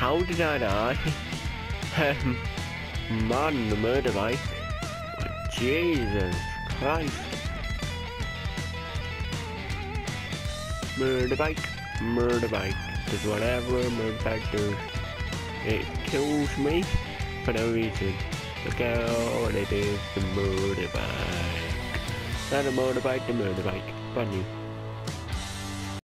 how did I die? Man, the murder bike. Jesus Christ. Murder bike. Does whatever a murder bike does. It kills me for no reason. Look how it is, the murder bike. Not a motorbike, the murder bike. Brand new.